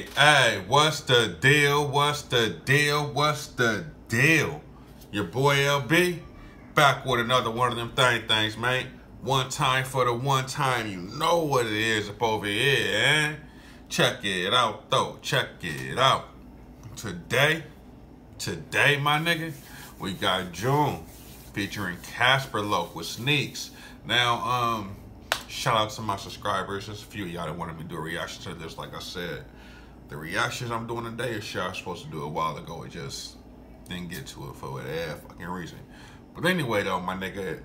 Hey, what's the deal? What's the deal? What's the deal? Your boy LB, back with another one of them things, man. One time for the one time, you know what it is up over here, eh? Check it out, though. Check it out. Today, my nigga, we got June featuring Casper Loaf with Sneaks. Now, shout out to my subscribers. There's a few of y'all that wanted me to do a reaction to this. Like I said, the reactions I'm doing today is shit I was supposed to do a while ago. It just didn't get to it for whatever fucking reason. But anyway, though, my nigga,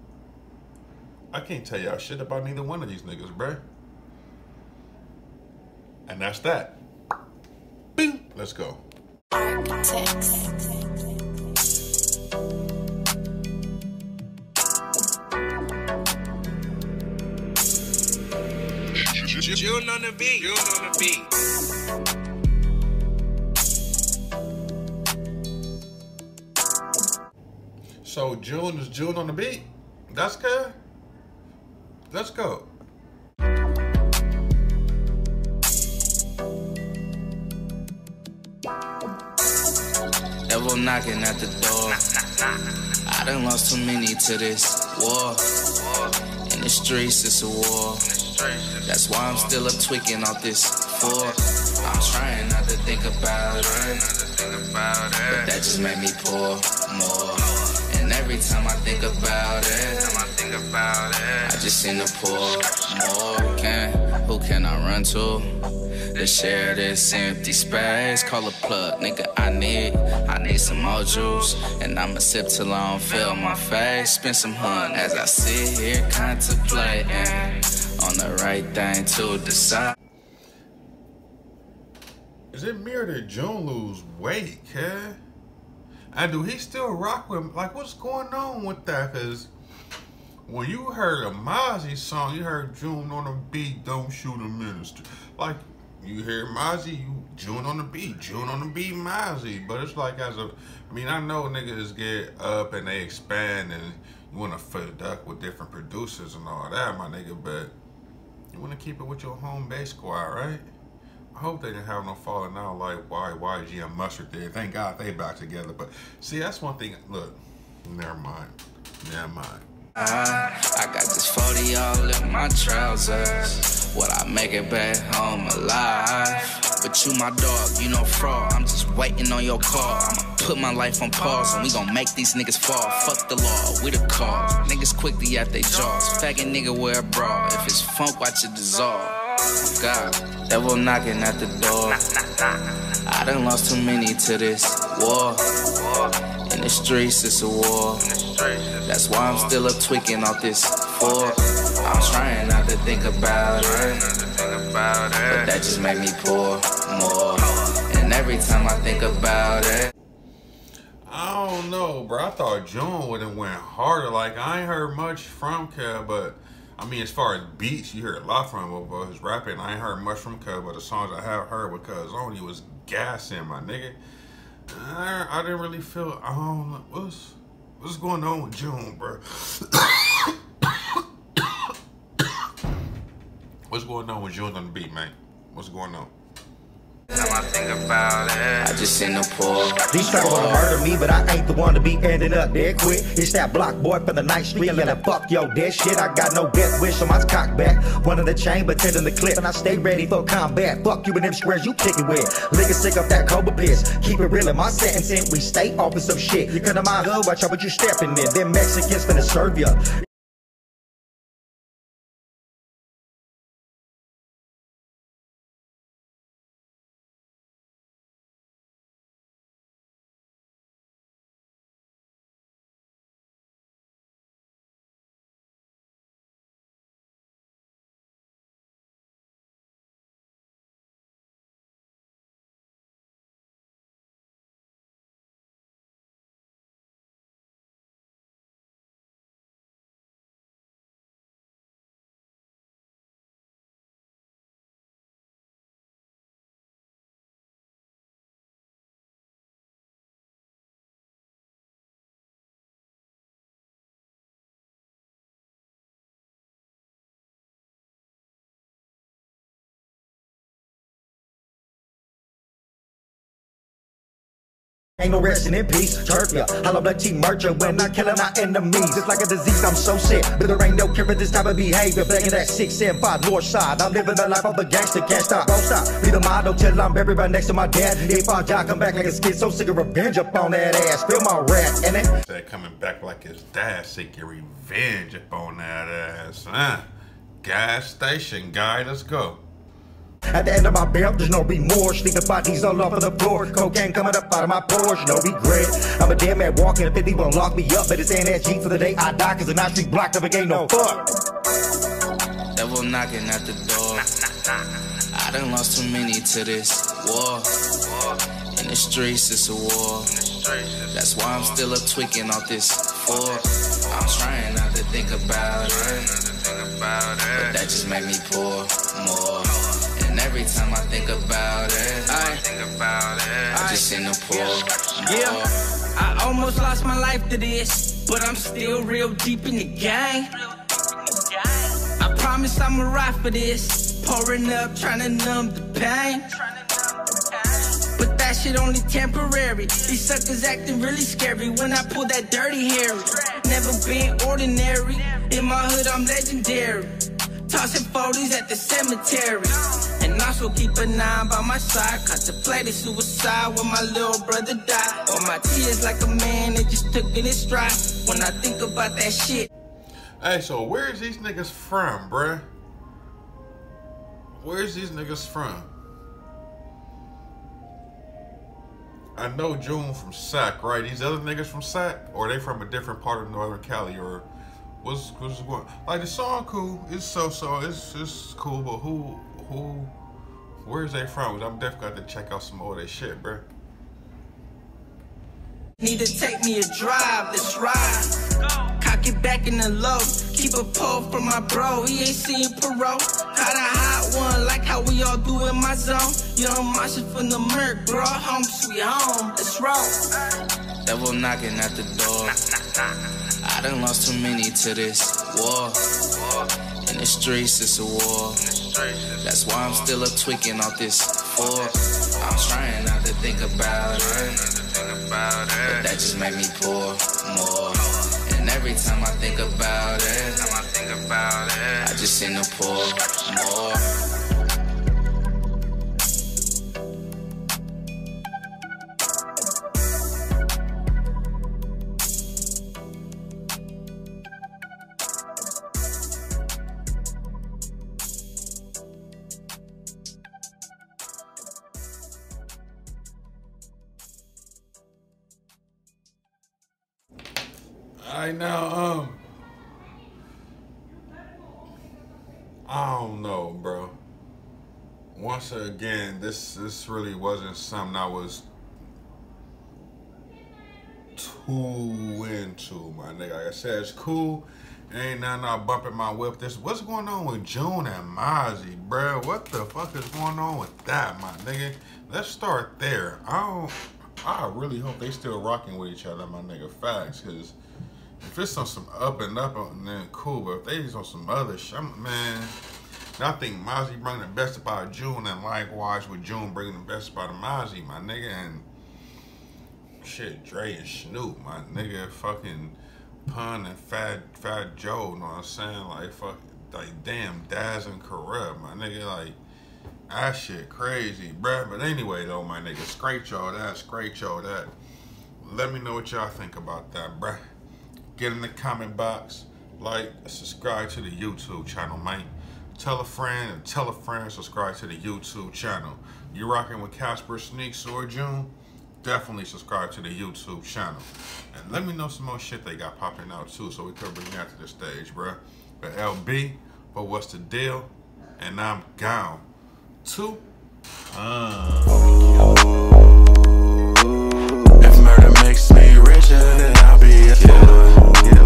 I can't tell y'all shit about neither one of these niggas, bruh. And that's that. Boom. Let's go. Architects. June on the beat. June on the beat. So June is June on the beat. That's good. Let's go. Devil knocking at the door. I done lost too many to this war. In the streets, it's a war. That's why I'm still up tweaking off this floor. I'm trying not to think about it, but that just made me pour more. And every time I think about it, I just seem to pour more. Who can I run to to share this empty space? Call a plug, nigga, I need some more juice. And I'ma sip till I don't feel my face. Spend some hun as I sit here contemplating on the right thing to decide. Is it me or did June lose weight, kid? And do he still rock with, like, what's going on with that? Cause when you heard a Mozzie song, you heard June on the beat, don't shoot a minister. Like, you hear Mozzie, you June on the beat, Mozzie. But it's like I know niggas get up and they expand and you want to fit duck with different producers and all that, my nigga, but you want to keep it with your home base squad, right? I hope they didn't have no falling out like YG and Mustard did. Thank God they back together. But see, that's one thing. Look, never mind. I got this 40 all in my trousers. Will I make it back home alive? But you my dog, you know fraud. I'm just waiting on your call. I'ma put my life on pause and we gon' make these niggas fall. Fuck the law, we the cause. Niggas quickly at they jaws. Faggot nigga wear a bra. If it's funk, watch it dissolve. God, devil knocking at the door. I done lost too many to this war. In the streets, it's a war. That's why I'm still up tweaking off this floor. I'm trying not to think about it, but that just made me pour more. And every time I think about it, I don't know, bro. I thought June would have went harder. Like, I ain't heard much from Kev, but I mean, as far as beats, you hear a lot from him, but his rapping, I ain't heard much from Kev, but the songs I have heard with Cuz on, he was gassing, my nigga. I didn't really feel, I don't know, what's going on with June, bro? What's going on with June on the beat, man? What's going on? I think about it, I just seen the pour. These trying wanna murder me, but I ain't the one to be ending up dead quick. It's that block boy from the night street yelling, fuck yo, dead shit. I got no death wish on my cock back. One in the chamber, 10 in the clip, and I stay ready for combat. Fuck you and them squares you kicking with. Liquor sick up that Cobra piss. Keep it real in my sentencing. We stay off of some shit. You come to my hood, watch out what you stepping in. Them Mexicans finna serve ya. Ain't no resting in peace, turf ya. I love the team merger when I'm killing my enemies. It's like a disease, I'm so sick. But there ain't no cure for this type of behavior. Back in that 675 north side, I'm living the life of a gangster, can't stop, won't stop. Be the motto till I'm buried right next to my dad. If I die, come back like a skid, so sick of revenge up on that ass. Feel my wrath, and it. Say coming back like his dad, seeking revenge up on that ass. Gas station guy, let's go. At the end of my belt, there's no remorse. Sleeping bodies all over the floor. Cocaine coming up out of my pores, no regret. I'm a dead man walking, if 50 won't lock me up. But it's NSG for the day I die, cause the night street block never gave no fuck. Devil knocking at the door. I done lost too many to this war. In the streets, it's a war. That's why I'm still up tweaking off this floor. I'm trying not to think about it, but that just make me pour more. And every time I think about it, I just seem to pour more. Yeah, I almost lost my life to this, but I'm still real deep in the game. I promise I'ma ride for this, pouring up, trying to numb the pain. But that shit only temporary. These suckers acting really scary when I pull that dirty Harry. Never been ordinary, in my hood I'm legendary. Tossing 40s at the cemetery. And also keep a 9 by my side. Contemplated suicide when my little brother died. All my tears like a man that just took it in stride. When I think about that shit. Hey, so where's these niggas from, bruh? Where's these niggas from? I know June from Sac, right? These other niggas from Sac? Or are they from a different part of Northern Cali? Or what's going on? Like, the song cool. It's it's cool, but where's they from? I'm definitely got to check out some more of their shit, bruh. Need to take me a drive, let's ride. Cock it back in the low. Keep a pole for my bro, he ain't seen parole. Caught a hot one like how we all do in my zone. Young Marshall from the Merc, bro, home sweet home, let's roll. Devil knocking at the door. I done lost too many to this war. In the streets, it's a war. That's why I'm still up tweaking off this floor. I'm trying not to think about it, but that just make me pour more. And every time I think about it, I just seem to pour more. Alright, now, I don't know, bro. Once again, this really wasn't something I was too into, my nigga. Like I said, it's cool. Ain't nothing not bumping my whip. What's going on with June and Mozzie, bro? What the fuck is going on with that, my nigga? Let's start there. I really hope they still rocking with each other, my nigga. Facts, because if it's on some up, then cool. But if they just on some other shit, man, I think Mozzie bringing the best about June, and likewise with June bringing the best about Mozzie, my nigga, and shit, Dre and Snoop, my nigga, fucking Pun and Fat Joe, know what I'm saying? Like, fuck, like, damn, Daz and Corrupt, my nigga, like, that shit crazy, bruh. But anyway, though, my nigga, scrape y'all that. Let me know what y'all think about that, bruh. Get in the comment box, like, subscribe to the YouTube channel, man. Tell a friend, subscribe to the YouTube channel. You rocking with Casper Sneaks or June? Definitely subscribe to the YouTube channel. And let me know some more shit they got popping out too, so we could bring that to the stage, bruh. But LB, but what's the deal? And I'm gone. 2. If murder makes me richer, then I'll be a fool.